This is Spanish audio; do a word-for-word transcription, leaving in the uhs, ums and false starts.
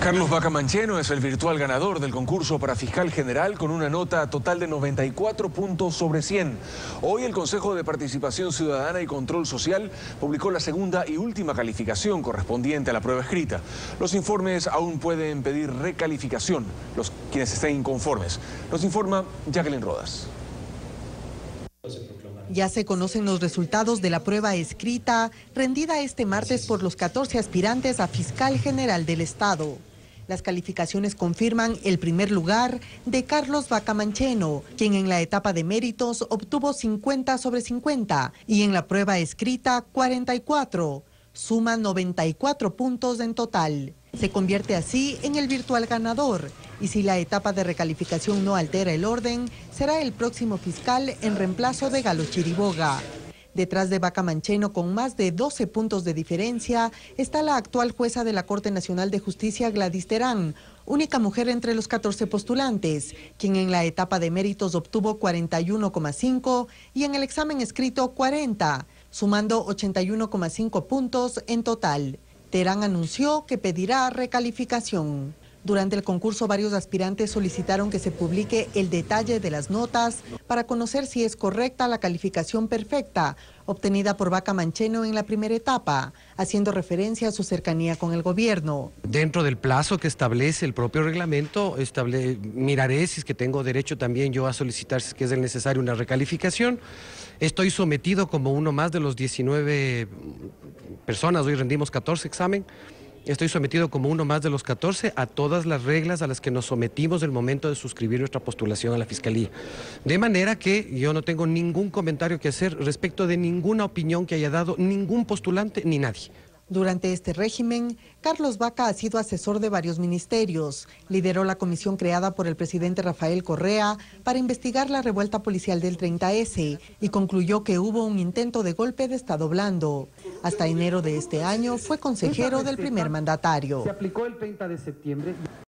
Carlos Vaca Mancheno es el virtual ganador del concurso para fiscal general con una nota total de noventa y cuatro puntos sobre cien. Hoy el Consejo de Participación Ciudadana y Control Social publicó la segunda y última calificación correspondiente a la prueba escrita. Los informes aún pueden pedir recalificación, los quienes estén inconformes. Nos informa Jacqueline Rodas. Ya se conocen los resultados de la prueba escrita rendida este martes por los catorce aspirantes a fiscal general del Estado. Las calificaciones confirman el primer lugar de Carlos Vaca Mancheno, quien en la etapa de méritos obtuvo cincuenta sobre cincuenta y en la prueba escrita cuarenta y cuatro. Suma noventa y cuatro puntos en total. Se convierte así en el virtual ganador y si la etapa de recalificación no altera el orden, será el próximo fiscal en reemplazo de Galo Chiriboga. Detrás de Vaca Mancheno, con más de doce puntos de diferencia, está la actual jueza de la Corte Nacional de Justicia, Gladys Terán, única mujer entre los catorce postulantes, quien en la etapa de méritos obtuvo cuarenta y uno coma cinco y en el examen escrito cuarenta, sumando ochenta y uno coma cinco puntos en total. Terán anunció que pedirá recalificación. Durante el concurso, varios aspirantes solicitaron que se publique el detalle de las notas para conocer si es correcta la calificación perfecta obtenida por Vaca Mancheno en la primera etapa, haciendo referencia a su cercanía con el gobierno. Dentro del plazo que establece el propio reglamento, estable, miraré si es que tengo derecho también yo a solicitar, si es que es necesario, una recalificación. Estoy sometido como uno más de los diecinueve personas, hoy rendimos catorce examen. Estoy sometido como uno más de los catorce a todas las reglas a las que nos sometimos el momento de suscribir nuestra postulación a la Fiscalía. De manera que yo no tengo ningún comentario que hacer respecto de ninguna opinión que haya dado ningún postulante ni nadie. Durante este régimen, Carlos Vaca ha sido asesor de varios ministerios. Lideró la comisión creada por el presidente Rafael Correa para investigar la revuelta policial del treinta ese y concluyó que hubo un intento de golpe de Estado blando. Hasta enero de este año fue consejero del primer mandatario. Se aplicó el treinta de septiembre.